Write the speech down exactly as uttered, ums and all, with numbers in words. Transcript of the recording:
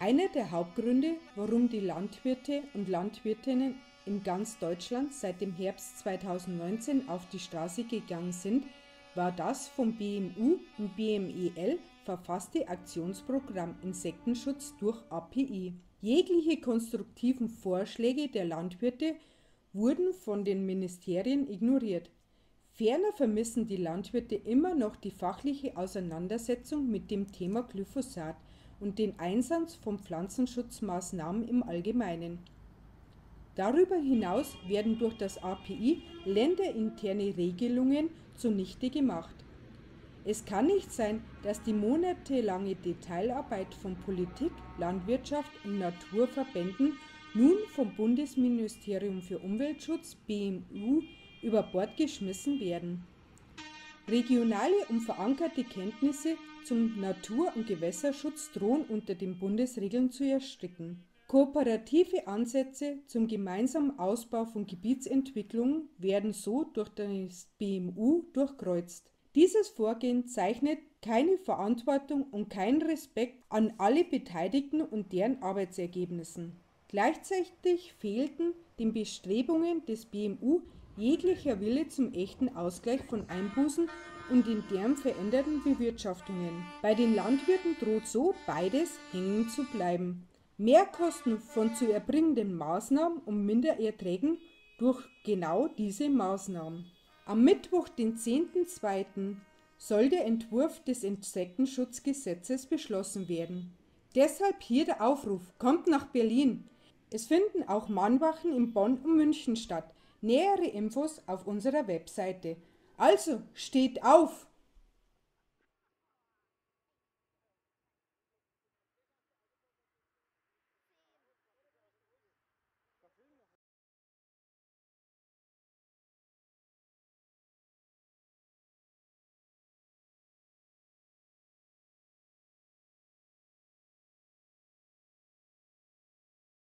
Einer der Hauptgründe, warum die Landwirte und Landwirtinnen in ganz Deutschland seit dem Herbst zweitausendneunzehn auf die Straße gegangen sind, war das vom B M U und B M E L verfasste Aktionsprogramm Insektenschutz durch A P I. Jegliche konstruktiven Vorschläge der Landwirte wurden von den Ministerien ignoriert. Ferner vermissen die Landwirte immer noch die fachliche Auseinandersetzung mit dem Thema Glyphosat und den Einsatz von Pflanzenschutzmaßnahmen im Allgemeinen. Darüber hinaus werden durch das A P I länderinterne Regelungen zunichte gemacht. Es kann nicht sein, dass die monatelange Detailarbeit von Politik, Landwirtschaft und Naturverbänden nun vom Bundesministerium für Umweltschutz B M U über Bord geschmissen werden. Regionale und verankerte Kenntnisse zum Natur- und Gewässerschutz drohen unter den Bundesregeln zu ersticken. Kooperative Ansätze zum gemeinsamen Ausbau von Gebietsentwicklungen werden so durch das B M U durchkreuzt. Dieses Vorgehen zeichnet keine Verantwortung und keinen Respekt an alle Beteiligten und deren Arbeitsergebnissen. Gleichzeitig fehlten den Bestrebungen des B M U jeglicher Wille zum echten Ausgleich von Einbußen und in deren veränderten Bewirtschaftungen. Bei den Landwirten droht so beides hängen zu bleiben. Mehrkosten von zu erbringenden Maßnahmen und Mindererträgen durch genau diese Maßnahmen. Am Mittwoch, den zehnten zweiten soll der Entwurf des Insektenschutzgesetzes beschlossen werden. Deshalb hier der Aufruf, kommt nach Berlin. Es finden auch Mahnwachen in Bonn und München statt. Nähere Infos auf unserer Webseite. Also, steht auf!